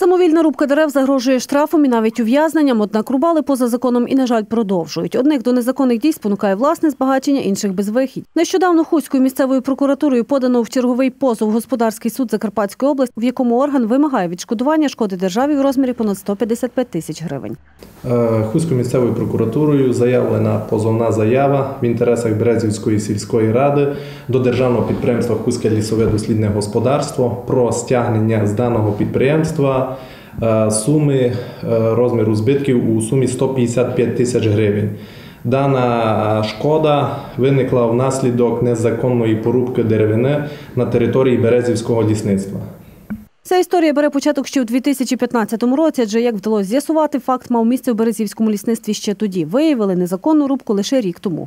Самовільна рубка дерев загрожує штрафом і навіть ув'язненням, однак рубали поза законом і, на жаль, продовжують. Одних до незаконних дій спонукає власне збагачення, інших – безвихідь. Нещодавно Хуською місцевою прокуратурою подано в черговий позов в Господарський суд Закарпатської області, в якому орган вимагає відшкодування шкоди державі в розмірі понад 155 тисяч гривень. Хуською місцевою прокуратурою заявлена позовна заява в інтересах Березівської сільської ради до державного підприємства «Хуське лісове дослідне господарство» про стягнення з даного підприємства суми розміру збитків у сумі 155 тисяч гривень. Дана шкода виникла внаслідок незаконної порубки деревини на території Березівського лісництва. Ця історія бере початок ще у 2015 році, адже, як вдалося з'ясувати, факт мав місце у Березівському лісництві ще тоді. Виявили незаконну рубку лише рік тому.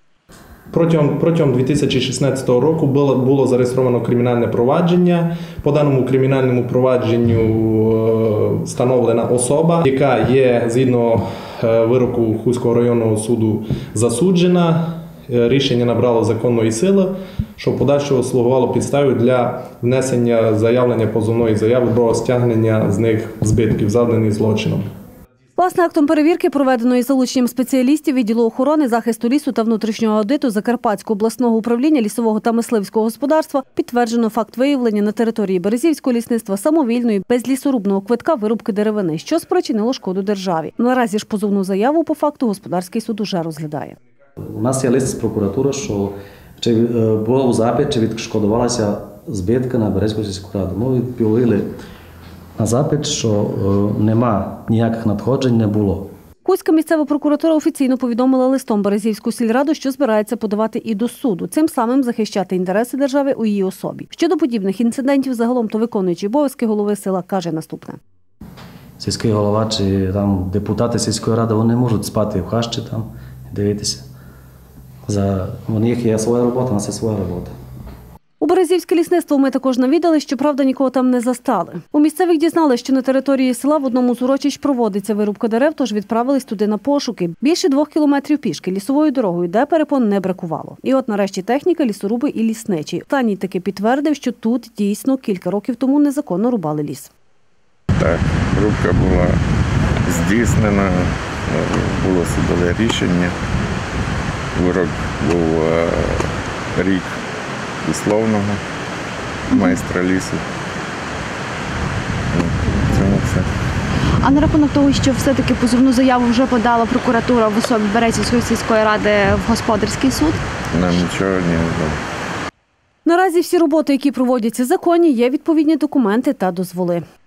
Протягом 2016 року було зареєстровано кримінальне провадження. По даному кримінальному провадженню встановлена особа, яка є, згідно вироку Хуського районного суду, засуджена. Рішення набрало законної сили, що в подальшому слугувало підставою для внесення заявлення позовної заяви про стягнення з них збитків, завданих злочином. Власне, актом перевірки, проведеної залученням спеціалістів відділу охорони, захисту лісу та внутрішнього аудиту Закарпатського обласного управління лісового та мисливського господарства, підтверджено факт виявлення на території Березівського лісництва самовільної, без лісорубного квитка вирубки деревини, що спричинило шкоду державі. Наразі ж позовну заяву по факту Господарський суд уже розглядає. У нас є лист з прокуратури, що був запит, чи відшкодувалася збитка на Березівську сільську раду. Ми відповіли на запит, що нема ніяких надходжень, не було. Хуська місцева прокуратура офіційно повідомила листом Березівську сільраду, що збирається подавати і до суду, цим самим захищати інтереси держави у її особі. Щодо подібних інцидентів, загалом то виконуючий обов'язки голови села каже наступне. Сільський голова чи там депутати сільської ради, вони можуть спати в хащі там і дивитися. У них є своя робота, у нас є своя робота. У Березівське лісництво ми також навідали, щоправда, нікого там не застали. У місцевих дізнали, що на території села в одному з урочищ проводиться вирубка дерев, тож відправились туди на пошуки. Більше 2 кілометрів пішки лісовою дорогою, де перепон не бракувало. І от нарешті техніка, лісоруби і лісничі. Останній таки підтвердив, що тут дійсно кілька років тому незаконно рубали ліс. Так, рубка була здійснена, було судове рішення. Вирок був рік условного майстра лісу. Цьому все. А на рахунок того, що все-таки позовну заяву вже подала прокуратура в особі Березівської сільської ради в Господарський суд? Нам нічого не відомо. Наразі всі роботи, які проводяться законні, є відповідні документи та дозволи.